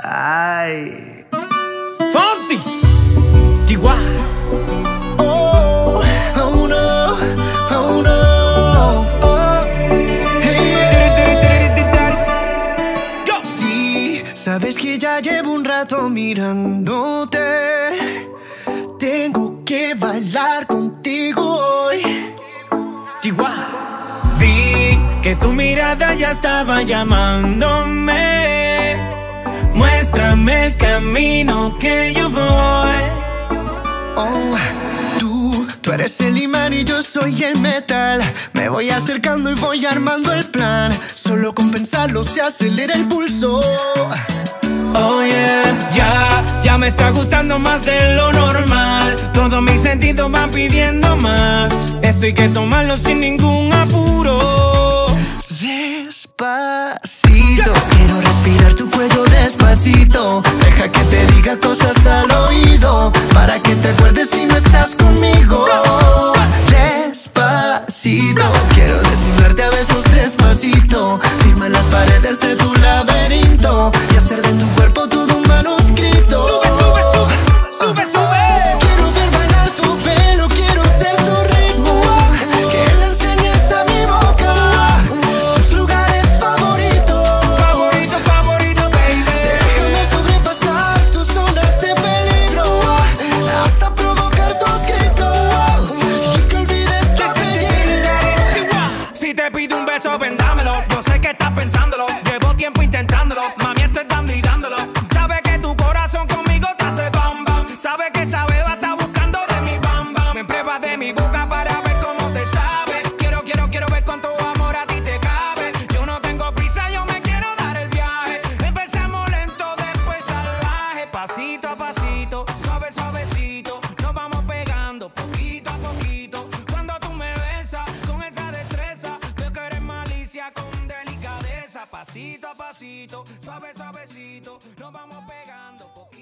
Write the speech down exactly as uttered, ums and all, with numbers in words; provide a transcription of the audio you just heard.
Ay. Fonsi, Chihuahua. Oh, oh no, oh no. Oh, hey, yeah. Sí, sabes que ya llevo un rato mirándote. Tengo que bailar contigo hoy. Chihuahua. Vi que tu mirada ya estaba llamándome. Muéstrame el camino que yo voy. Oh, tú, tú eres el imán y yo soy el metal. Me voy acercando y voy armando el plan. Solo con pensarlo se acelera el pulso. Oh yeah, ya, ya me está gustando más de lo normal. Todos mis sentidos van pidiendo más. Esto hay que tomarlo sin ningún apuro. Despacito, quiero respirar tu cuello despacito. Deja que te diga cosas al oído, para que te acuerdes si no estás conmigo. Despacito, quiero desnudarte a besos despacito. Firma las paredes de tu laberinto y hacer de tu cuerpo todo un manuscrito. Sube, sube, sube, sube, sube. Quiero ver bailar tu pelo, quiero ser tu ritmo. Que le enseñes a mi boca tus lugares favoritos. Favorito, favorito, baby. Déjame sobrepasar tus zonas de peligro, hasta provocar tus gritos y que olvides tu apellido. Si te pido un beso, ven, dámelo. Yo sé que estás pensándolo. Llevo tiempo intentándolo. Mami, esto es dando y dándolo. Sabe que tu corazón conmigo te hace bam bam. Sabe que esa beba está buscando de mi bam bam. Me pruebas de mi boca para ver cómo te sabe. Quiero, quiero, quiero ver cuánto amor a ti te cabe. Yo no tengo prisa, yo me quiero dar el viaje. Empezamos lento, después salvaje. Pasito a pasito, suave, suavecito. Nos vamos pegando poquito a poquito. Cuando tú me besas con esa destreza, veo que eres malicia con delicadeza. Pasito a pasito, suave, suavecito. Nos vamos pegando poquito.